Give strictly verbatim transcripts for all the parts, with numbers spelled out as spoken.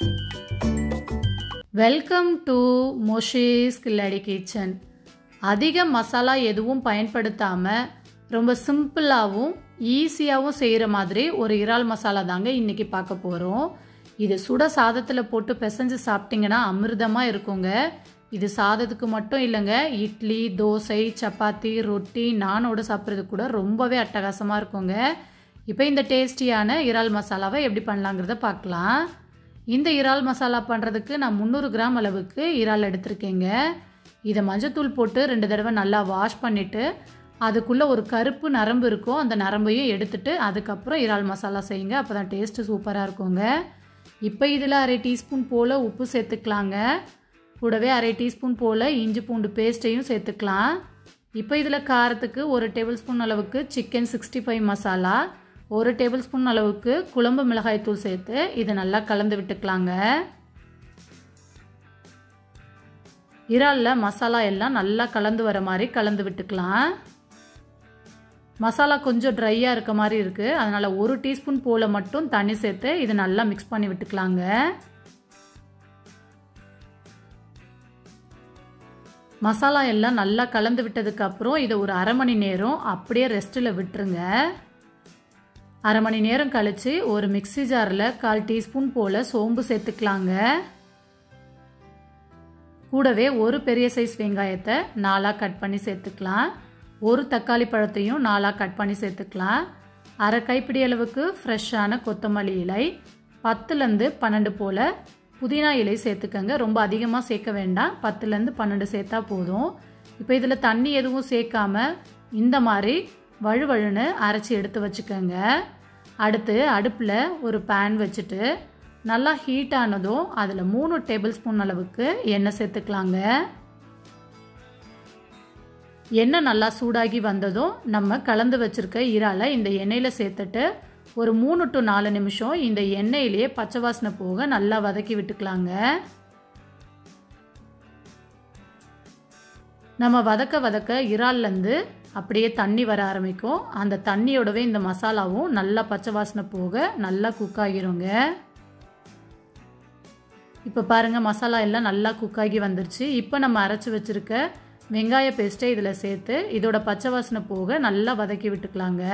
Welcome to Moshi's கில்லாடி kitchen. அதிக மசாலா எதுவும் பயன்படுத்தாமல் ரொம்ப சிம்பிளாகவும் ஈஸியாகவும் செய்கிற மாதிரி ஒரு இறால் மசாலா தாங்க இன்றைக்கி பார்க்க போகிறோம். இது சுட சாதத்தில் போட்டு பிசைஞ்சு சாப்பிட்டிங்கன்னா அமிர்தமாக இருக்குங்க. இது சாதத்துக்கு மட்டும் இல்லைங்க, இட்லி, தோசை, சப்பாத்தி, ரொட்டி, நானோடு சாப்பிட்றதுக்கு கூட ரொம்பவே அட்டகாசமாக இருக்குங்க. இப்போ இந்த டேஸ்டியான இறால் மசாலாவை எப்படி பண்ணலாங்கிறத பார்க்கலாம். இந்த இறால் மசாலா பண்ணுறதுக்கு நான் முந்நூறு கிராம் அளவுக்கு இறால் எடுத்திருக்கேங்க. இதை மஞ்சத்தூள் போட்டு ரெண்டு தடவை நல்லா வாஷ் பண்ணிவிட்டு அதுக்குள்ளே ஒரு கருப்பு நரம்பு இருக்கும், அந்த நரம்பையும் எடுத்துட்டு அதுக்கப்புறம் இறால் மசாலா செய்யுங்க. அப்போ தான் டேஸ்ட்டு சூப்பராக இருக்குங்க. இப்போ இதில் அரை டீஸ்பூன் போல் உப்பு சேர்த்துக்கலாங்க. கூடவே அரை டீஸ்பூன் போல் இஞ்சி பூண்டு பேஸ்ட்டையும் சேர்த்துக்கலாம். இப்போ இதில் காரத்துக்கு ஒரு டேபிள் ஸ்பூன் அளவுக்கு சிக்கன் சிக்ஸ்டி ஃபைவ் மசாலா, ஒரு டேபிள் ஸ்பூன் அளவுக்கு குழம்பு மிளகாய் தூள் சேர்த்து இதை நல்லா கலந்து விட்டுக்கலாங்க. இறாலில் மசாலா எல்லாம் நல்லா கலந்து வர மாதிரி கலந்து விட்டுக்கலாம். மசாலா கொஞ்சம் ட்ரையாக இருக்க மாதிரி இருக்குது, அதனால் ஒரு டீஸ்பூன் போல் மட்டும் தண்ணி சேர்த்து இதை நல்லா மிக்ஸ் பண்ணி விட்டுக்கலாங்க. மசாலா எல்லாம் நல்லா கலந்து விட்டதுக்கப்புறம் இதை ஒரு அரை மணி நேரம் அப்படியே ரெஸ்ட்டில் விட்டுருங்க. அரை மணி நேரம் கழித்து ஒரு மிக்ஸி ஜாரில் கால் டீஸ்பூன் போல் சோம்பு சேர்த்துக்கலாங்க. கூடவே ஒரு பெரிய சைஸ் வெங்காயத்தை நாலாக கட் பண்ணி சேர்த்துக்கலாம். ஒரு தக்காளி பழத்தையும் நாலாக கட் பண்ணி சேர்த்துக்கலாம். அரை கைப்பிடி அளவுக்கு ஃப்ரெஷ்ஷான கொத்தமல்லி இலை, பத்துலேருந்து பன்னெண்டு போல் புதினா இலை சேர்த்துக்கங்க. ரொம்ப அதிகமாக சேர்க்க வேண்டாம், பத்துலேருந்து பன்னெண்டு சேர்த்தா போதும். இப்போ இதில் தண்ணி எதுவும் சேர்க்காம இந்த மாதிரி வழுவழுன்னு அரைச்சி எடுத்து வச்சுக்கோங்க. அடுத்து அடுப்பில் ஒரு பேன் வச்சுட்டு நல்லா ஹீட் ஆனதும் அதில் மூணு டேபிள் ஸ்பூன் அளவுக்கு எண்ணெய் சேர்த்துக்கலாங்க. எண்ணெய் நல்லா சூடாகி வந்ததும் நம்ம கலந்து வச்சுருக்க இறாலை இந்த எண்ணெயில் சேர்த்துட்டு ஒரு மூணு டு நாலு நிமிஷம் இந்த எண்ணெயிலேயே பச்சை வாசனை போக நல்லா வதக்கி விட்டுக்கலாங்க. நம்ம வதக்க வதக்க இறால்லேருந்து அப்படியே தண்ணி வர ஆரம்பிக்கும். அந்த தண்ணியோடவே இந்த மசாலாவும் நல்லா பச்சை வாசனை போக நல்லா குக் ஆகிருங்க. இப்போ பாருங்கள், மசாலா எல்லாம் நல்லா குக் ஆகி வந்துருச்சு. இப்போ நம்ம அரைச்சி வச்சுருக்க வெங்காய பேஸ்ட்டை இதில் சேர்த்து இதோட பச்சை வாசனை போக நல்லா வதக்கி விட்டுக்கலாங்க.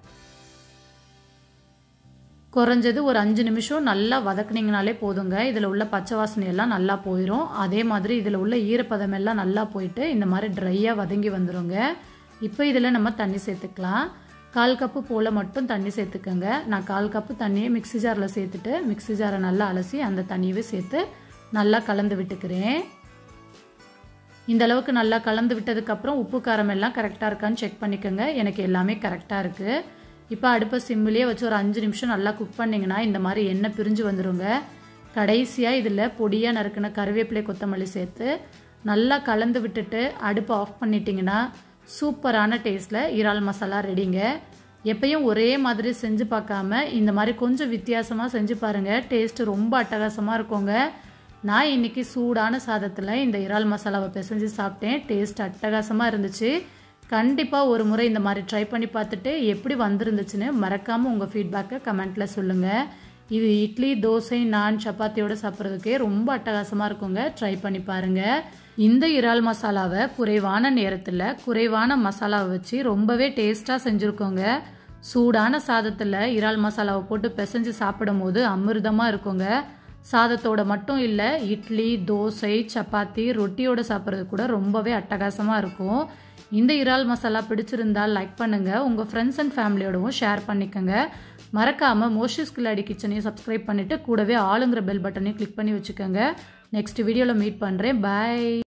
குறைஞ்சது ஒரு அஞ்சு நிமிஷம் நல்லா வதக்குனிங்கனாலே போதுங்க. இதில் உள்ள பச்சை வாசனை எல்லாம் நல்லா போயிடும். அதே மாதிரி இதில் உள்ள ஈரப்பதம் எல்லாம் நல்லா போயிட்டு இந்த மாதிரி ட்ரையாக வதங்கி வந்துடுங்க. இப்போ இதில் நம்ம தண்ணி சேர்த்துக்கலாம். கால் கப்பு போல் மட்டும் தண்ணி சேர்த்துக்கோங்க. நான் கால் கப்பு தண்ணியை மிக்ஸி ஜாரில் சேர்த்துட்டு மிக்ஸி ஜாரை நல்லா அலசி அந்த தண்ணியவே சேர்த்து நல்லா கலந்து விட்டுக்கிறேன். இந்த அளவுக்கு நல்லா கலந்து விட்டதுக்கப்புறம் உப்பு காரம் எல்லாம் கரெக்டாக இருக்கான்னு செக் பண்ணிக்கோங்க. எனக்கு எல்லாமே கரெக்டாக இருக்குது. இப்போ அடுப்பை சிம்மிலேயே வச்சு ஒரு அஞ்சு நிமிஷம் நல்லா குக் பண்ணிங்கன்னா இந்த மாதிரி எண்ணெய் பிரிஞ்சு வந்துடுங்க. கடைசியாக இதில் பொடியாக நறுக்கின கருவேப்பிலை, கொத்தமல்லி சேர்த்து நல்லா கலந்து விட்டுட்டு அடுப்பை ஆஃப் பண்ணிட்டீங்கன்னா சூப்பரான டேஸ்ட்டில் இறால் மசாலா ரெடிங்க. எப்பயும் ஒரே மாதிரி செஞ்சு பார்க்காம இந்த மாதிரி கொஞ்சம் வித்தியாசமாக செஞ்சு பாருங்கள், டேஸ்ட்டு ரொம்ப அட்டகாசமாக இருக்குங்க. நான் இன்றைக்கி சூடான சாதத்தில் இந்த இறால் மசாலாவை பிசைஞ்சு சாப்பிட்டேன். டேஸ்ட் அட்டகாசமாக இருந்துச்சு. கண்டிப்பாக ஒரு முறை இந்த மாதிரி ட்ரை பண்ணி பார்த்துட்டு எப்படி வந்துருந்துச்சுன்னு மறக்காமல் உங்கள் ஃபீட்பேக்கை கமெண்ட்டில் சொல்லுங்கள். இது இட்லி, தோசை, நான், சப்பாத்தியோடு சாப்பிட்றதுக்கே ரொம்ப அட்டகாசமாக இருக்குங்க. ட்ரை பண்ணி பாருங்கள். இந்த இறால் மசாலாவை குறைவான நேரத்தில் குறைவான மசாலாவை வச்சு ரொம்பவே டேஸ்ட்டாக செஞ்சுருக்கோங்க. சூடான சாதத்தில் இறால் மசாலாவை போட்டு பிசைஞ்சு சாப்பிடும் போது அமிர்தமாக இருக்குங்க. சாதத்தோட மட்டும் இல்லை, இட்லி, தோசை, சப்பாத்தி, ரொட்டியோடு சாப்பிட்றது கூட ரொம்பவே அட்டகாசமாக இருக்கும். இந்த இறால் மசாலா பிடிச்சிருந்தால் லைக் பண்ணுங்கள், உங்கள் ஃப்ரெண்ட்ஸ் அண்ட் ஃபேமிலியோடவும் ஷேர் பண்ணிக்கோங்க. மறக்காமல் மோஷிஸ் கில்லாடி கிச்சனையும் சப்ஸ்கிரைப் பண்ணிவிட்டு கூடவே ஆளுங்கிற பெல் பட்டனையும் கிளிக் பண்ணி வச்சுக்கோங்க. நெக்ஸ்ட் வீடியோவில் மீட் பண்ணுறேன். பாய்.